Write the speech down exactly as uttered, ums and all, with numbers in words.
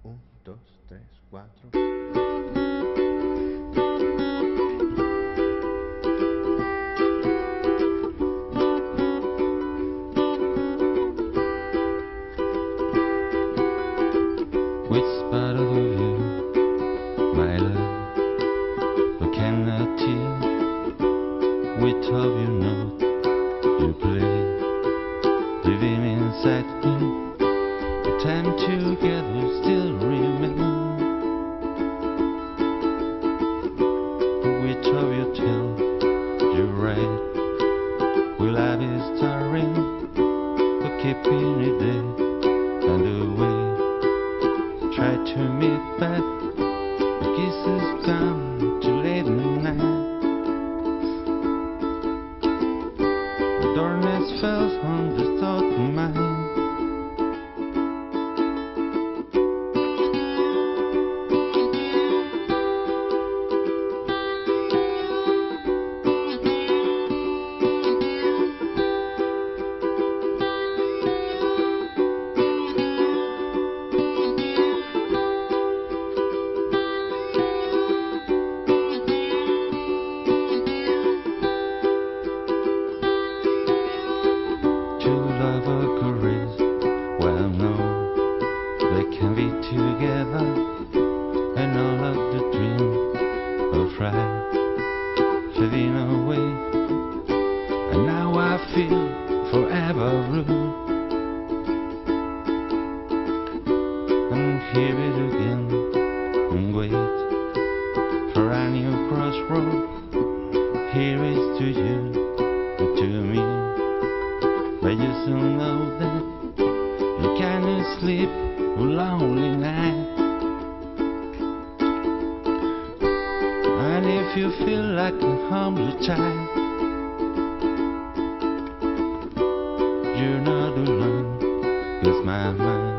Un, dos, tres, cuatro. Which part of you, my love, I cannot hear? Which of your notes you play, living inside me? The time together still remember. Which of your tell you right? Will I be starring or keeping it there and away? Try to meet back, the kisses come too late in the night. The darkness falls on the thought of mine. Well, no, they can be together, and all of the dreams will fly, fading away. And now I feel forever blue, and hear it again, and wait for a new crossroad. Here is to you, to me, but you still know that you cannot sleep a lonely night. And if you feel like a humble child, you're not alone, 'cause my mind